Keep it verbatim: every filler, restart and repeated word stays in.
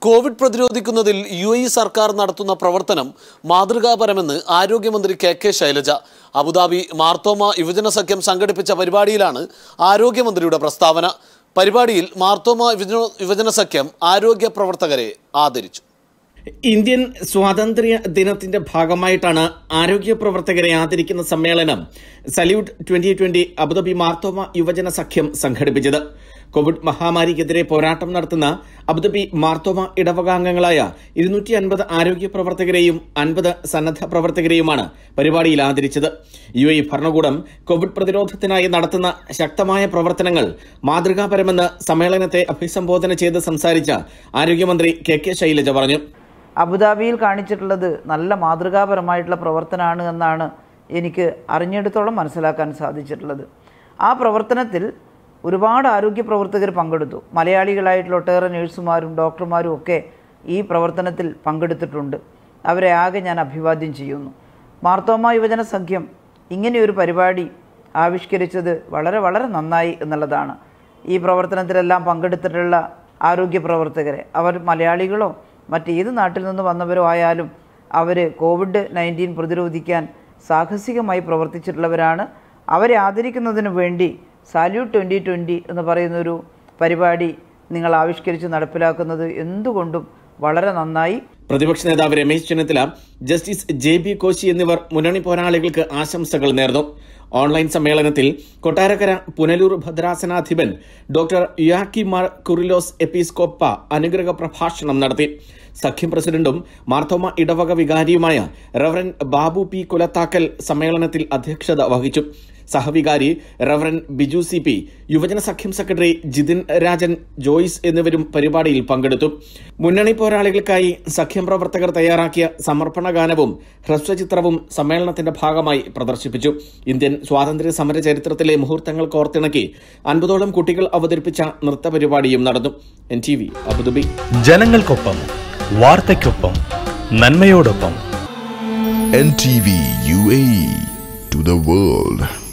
Covid പ്രതിരോധിക്കുന്നതിൽ U A E സർക്കാർ നടത്തുന്ന പ്രവർത്തനം മാതൃകാപരമെന്ന് ആരോഗ്യമന്ത്രി K K Shailaja. Abu Dhabi Marthoma യുവജന സഖ്യം സംഘടിപ്പിച്ച പരിപാടിയിലാണ് ആരോഗ്യമന്ത്രിയുടെ പ്രസ്താവന. പരിപാടിയിൽ മാർത്തോമ യുവജന സഖ്യം ആരോഗ്യ പ്രവർത്തകരെ ആദരിച്ചു. ഇന്ത്യൻ സ്വാതന്ത്ര്യ ദിനത്തിന്റെ ഭാഗമായിട്ടാണ് ആരോഗ്യ പ്രവർത്തകരെ ആദരിക്കുന്ന സമ്മേളനം salute twenty twenty Abu Dhabi Marthoma യുവജന സഖ്യം സംഘടിപ്പിച്ചത്. കോവിഡ് മഹാമാരിക്കെതിരെ പോരാട്ടം നടത്തുന്ന അബുദാബി മാർത്തോമ ഇടവകാംഗങ്ങളായ ഇരുന്നൂറ്റി അൻപത് ആരോഗ്യ പ്രവർത്തകരെയും അൻപത് സന്നദ്ധ പ്രവർത്തകരെയുമാണ് പരിപാടിയിൽ ആദരിച്ചത്. യു എ ഭരണകൂടം കോവിഡ് പ്രതിരോധത്തിനായി നടത്തുന്ന ശക്തമായ പ്രവർത്തനങ്ങൾ മാതൃകാപരമെന്ന് സമ്മേളനത്തെ അഭിസംബോധന ചെയ്ത് സംസാരിച്ച ആരോഗ്യമന്ത്രി കെ കെ ശൈലജ പറഞ്ഞു. അബുദാബിയിൽ കാണിച്ചിട്ടുള്ളത് നല്ല മാതൃകാപരമായിട്ടുള്ള പ്രവർത്തനമാണ് എന്നാണ് എനിക്ക് അറിഞ്ഞെടുത്തോളം മനസ്സിലാക്കാൻ സാധിച്ചിട്ടുള്ളത്. ആ പ്രവർത്തനത്തിൽ ഒരുപാട് ആരോഗ്യ പ്രവർത്തകർ പങ്കെടുത്തു. മലയാളികളായിട്ടുള്ള ഒട്ടേറെ നഴ്സുമാരും ഡോക്ടർമാരും ഒക്കെ ഈ പ്രവർത്തനത്തിൽ പങ്കെടുത്തിട്ടുണ്ട്. അവരെ ആകെ ഞാൻ അഭിവാദ്യം ചെയ്യുന്നു. മാർത്തോമ യുവജന സഖ്യം ഇങ്ങനെയൊരു പരിപാടി ആവിഷ്കരിച്ചത് വളരെ വളരെ നന്നായി എന്നുള്ളതാണ്. ഈ പ്രവർത്തനത്തിലെല്ലാം പങ്കെടുത്തിട്ടുള്ള ആരോഗ്യ പ്രവർത്തകരെ, അവർ മലയാളികളോ മറ്റേത് നാട്ടിൽ നിന്ന് വന്നവരോ ആയാലും അവർ കോവിഡ് നയൻറ്റീൻ പ്രതിരോധിക്കാൻ സാഹസികമായി പ്രവർത്തിച്ചിട്ടുള്ളവരാണ്. അവരെ ആദരിക്കുന്നതിന് വേണ്ടി സാല്യൂട്ട് ട്വൻ്റി ട്വൻ്റി എന്ന് പറയുന്നൊരു പരിപാടി നിങ്ങൾ ആവിഷ്കരിച്ച് നടപ്പിലാക്കുന്നത് എന്തുകൊണ്ടും വളരെ നന്നായി. പ്രതിപക്ഷ നേതാവ് Ramesh Chennithala, justice J B Koshy എന്നിവർ മുന്നണി പോരാളികൾക്ക് ആശംസകൾ നേർന്നു. ഓൺലൈൻ സമ്മേളനത്തിൽ കൊട്ടാരക്കര പുനലൂർ ഭദ്രാസനാധിപൻ ഡോക്ടർ യുയാക്കിമാർ കുറിലോസ് എപ്പിസ്കോപ്പ അനുഗ്രഹ പ്രഭാഷണം നടത്തി. സഖ്യം പ്രസിഡന്റും മാർത്തോമ ഇടവക വികാരിയുമായ റവറൻ ബാബു പി കുലത്താക്കൽ സമ്മേളനത്തിൽ അധ്യക്ഷത വഹിച്ചു. സഹവികാരി റവറൻ ബിജു സി പി, യുവജന സഖ്യം സെക്രട്ടറി ജിതിൻ രാജൻ, ജോയ്സ് എന്നിവരും പരിപാടിയിൽ പങ്കെടുത്തു. മുന്നണി പോരാളികൾക്കായി സഖ്യം പ്രവർത്തകർ തയ്യാറാക്കിയ സമർപ്പണ ഗാനവും ഹ്രസ്വചിത്രവും സമ്മേളനത്തിന്റെ ഭാഗമായി പ്രദർശിപ്പിച്ചു. ഇന്ത്യൻ സ്വാതന്ത്ര്യ സമര ചരിത്രത്തിലെ മുഹൂർത്തങ്ങൾ കോർത്തിണക്കി അൻപതോളം കുട്ടികൾ അവതരിപ്പിച്ച നൃത്ത പരിപാടിയും നടന്നു. N T V Abu Dhabi. ജനങ്ങൾക്കൊപ്പം, വാർത്തയ്ക്കൊപ്പം, നന്മയോടൊപ്പം. N T V U A E to the world.